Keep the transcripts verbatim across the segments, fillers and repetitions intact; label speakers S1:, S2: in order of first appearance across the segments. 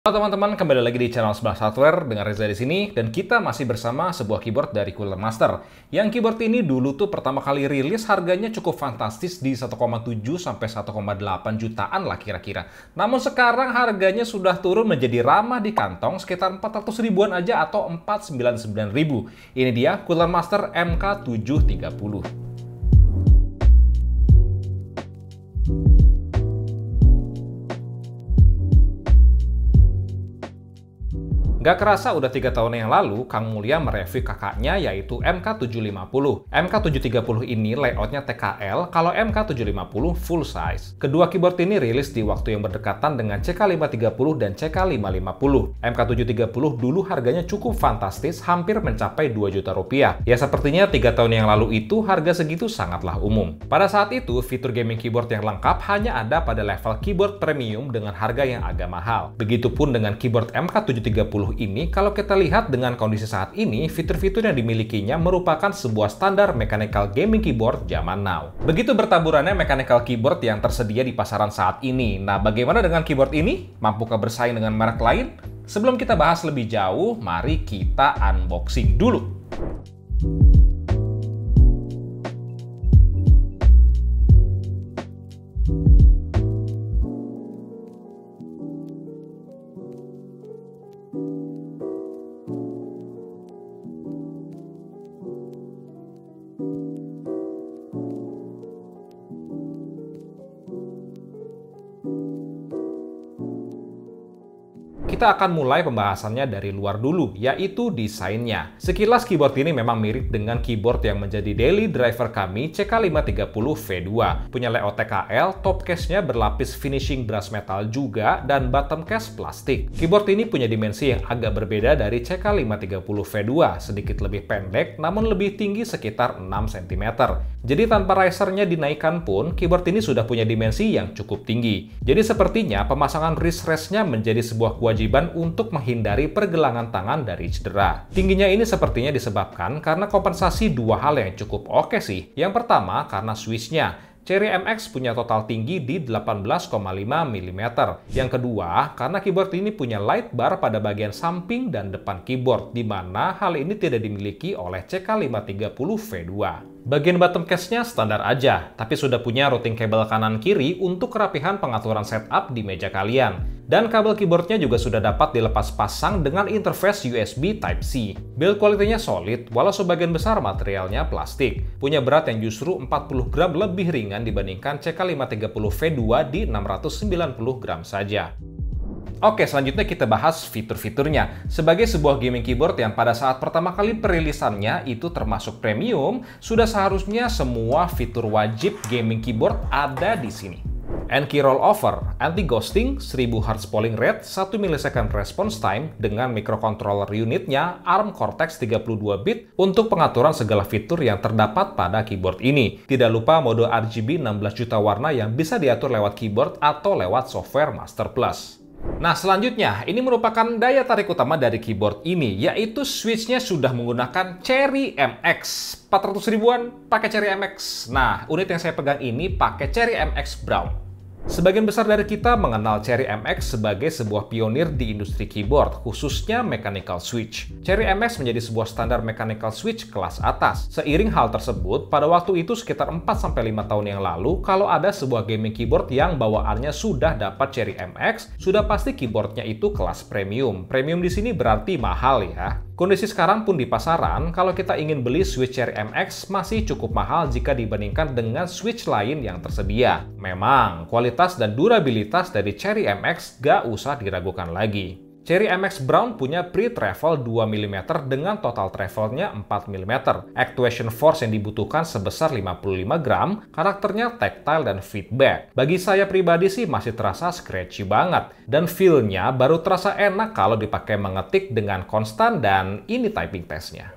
S1: Halo teman-teman, kembali lagi di channel Sebelah Hardware dengan Reza di sini, dan kita masih bersama sebuah keyboard dari Cooler Master. Yang keyboard ini dulu tuh pertama kali rilis harganya cukup fantastis di satu koma tujuh sampai satu koma delapan jutaan lah kira-kira. Namun sekarang harganya sudah turun menjadi ramah di kantong sekitar empat ratus ribuan aja atau empat ratus sembilan puluh sembilan ribu. Ini dia Cooler Master M K tujuh tiga puluh. Gak kerasa udah tiga tahun yang lalu, Kang Mulya mereview kakaknya yaitu M K tujuh lima puluh. M K tujuh tiga puluh ini layoutnya T K L, kalau M K tujuh lima puluh full size. Kedua keyboard ini rilis di waktu yang berdekatan dengan C K lima tiga puluh dan C K lima lima puluh. M K tujuh tiga puluh dulu harganya cukup fantastis, hampir mencapai dua juta rupiah. Ya sepertinya tiga tahun yang lalu itu harga segitu sangatlah umum. Pada saat itu, fitur gaming keyboard yang lengkap hanya ada pada level keyboard premium dengan harga yang agak mahal. Begitupun dengan keyboard M K tujuh tiga puluh ini, kalau kita lihat dengan kondisi saat ini, fitur-fitur yang dimilikinya merupakan sebuah standar mechanical gaming keyboard zaman now. Begitu bertaburannya mechanical keyboard yang tersedia di pasaran saat ini. Nah, bagaimana dengan keyboard ini? Mampukah bersaing dengan merek lain? Sebelum kita bahas lebih jauh, mari kita unboxing dulu. Kita akan mulai pembahasannya dari luar dulu, yaitu desainnya. Sekilas keyboard ini memang mirip dengan keyboard yang menjadi daily driver kami C K lima tiga puluh V dua. Punya layout T K L, top case-nya berlapis finishing brass metal juga, dan bottom case plastik. Keyboard ini punya dimensi yang agak berbeda dari C K lima tiga puluh V dua, sedikit lebih pendek namun lebih tinggi sekitar enam sentimeter. Jadi tanpa risernya dinaikkan pun, keyboard ini sudah punya dimensi yang cukup tinggi. Jadi sepertinya pemasangan wrist rest-nya menjadi sebuah kewajiban untuk menghindari pergelangan tangan dari cedera. Tingginya ini sepertinya disebabkan karena kompensasi dua hal yang cukup oke sih. Yang pertama karena switch-nya. Cherry M X punya total tinggi di delapan belas koma lima milimeter. Yang kedua, karena keyboard ini punya light bar pada bagian samping dan depan keyboard, di mana hal ini tidak dimiliki oleh C K lima tiga puluh V dua. Bagian bottom case-nya standar aja, tapi sudah punya routing kabel kanan-kiri untuk kerapihan pengaturan setup di meja kalian. Dan kabel keyboardnya juga sudah dapat dilepas pasang dengan interface U S B Type-C. Build quality-nya solid, walau sebagian besar materialnya plastik. Punya berat yang justru empat puluh gram lebih ringan dibandingkan C K lima tiga puluh V dua di enam ratus sembilan puluh gram saja. Oke, selanjutnya kita bahas fitur-fiturnya. Sebagai sebuah gaming keyboard yang pada saat pertama kali perilisannya itu termasuk premium, sudah seharusnya semua fitur wajib gaming keyboard ada di sini. N-key rollover, anti-ghosting, seribu hertz polling rate, satu milisecond response time dengan microcontroller unitnya ARM Cortex tiga puluh dua bit untuk pengaturan segala fitur yang terdapat pada keyboard ini. Tidak lupa mode R G B enam belas juta warna yang bisa diatur lewat keyboard atau lewat software Master Plus. Nah, selanjutnya, ini merupakan daya tarik utama dari keyboard ini, yaitu switch-nya sudah menggunakan Cherry M X. empat ratus ribuan pakai Cherry M X. Nah, unit yang saya pegang ini pakai Cherry M X Brown. Sebagian besar dari kita mengenal Cherry M X sebagai sebuah pionir di industri keyboard, khususnya mechanical switch. Cherry M X menjadi sebuah standar mechanical switch kelas atas. Seiring hal tersebut, pada waktu itu sekitar empat sampai lima tahun yang lalu, kalau ada sebuah gaming keyboard yang bawaannya sudah dapat Cherry M X, sudah pasti keyboardnya itu kelas premium. Premium di sini berarti mahal ya. Kondisi sekarang pun di pasaran, kalau kita ingin beli switch Cherry M X masih cukup mahal jika dibandingkan dengan switch lain yang tersedia. Memang, kualitas dan durabilitas dari Cherry M X gak usah diragukan lagi. Cherry M X Brown punya pre-travel dua milimeter dengan total travelnya empat milimeter. Actuation force yang dibutuhkan sebesar lima puluh lima gram, karakternya tactile dan feedback. Bagi saya pribadi sih masih terasa scratchy banget. Dan feel-nya baru terasa enak kalau dipakai mengetik dengan konstan, dan ini typing testnya.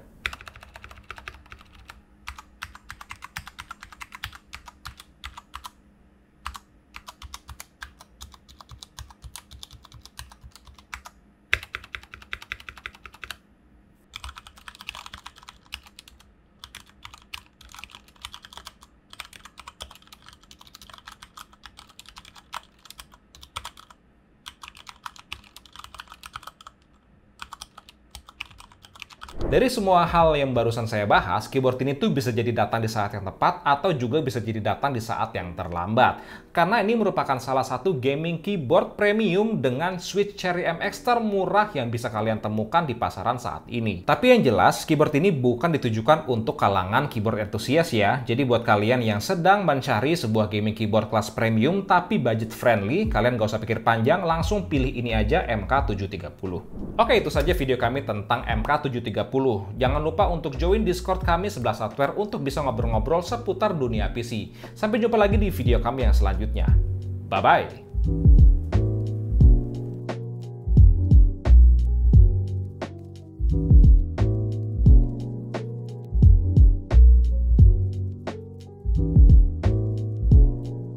S1: Dari semua hal yang barusan saya bahas, keyboard ini tuh bisa jadi datang di saat yang tepat atau juga bisa jadi datang di saat yang terlambat. Karena ini merupakan salah satu gaming keyboard premium dengan switch Cherry M X termurah yang bisa kalian temukan di pasaran saat ini. Tapi yang jelas, keyboard ini bukan ditujukan untuk kalangan keyboard entusias ya. Jadi buat kalian yang sedang mencari sebuah gaming keyboard kelas premium tapi budget friendly, kalian gak usah pikir panjang, langsung pilih ini aja M K tujuh tiga nol. Oke, itu saja video kami tentang M K tujuh tiga nol. Jangan lupa untuk join Discord kami sebelas Software untuk bisa ngobrol-ngobrol seputar dunia P C. Sampai jumpa lagi di video kami yang selanjutnya. Bye-bye!